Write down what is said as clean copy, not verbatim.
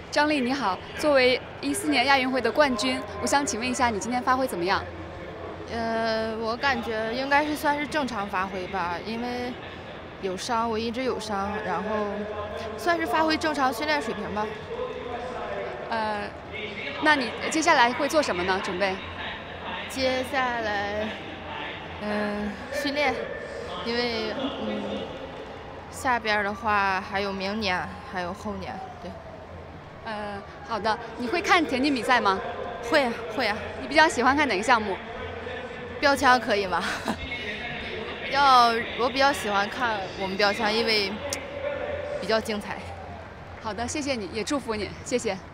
张丽你好，作为14年亚运会的冠军，我想请问一下，你今天发挥怎么样？ 我感觉应该是算是正常发挥吧，因为有伤，我一直有伤，然后算是发挥正常训练水平吧。 那你接下来会做什么呢？准备？ 接下来，训练，因为下边的话还有明年，还有后年，对。 好的。你会看田径比赛吗？ 会呀，会呀。 你比较喜欢看哪个项目？ 标枪可以吗？我比较喜欢看我们标枪，因为比较精彩。 好的，谢谢你，也祝福你，谢谢。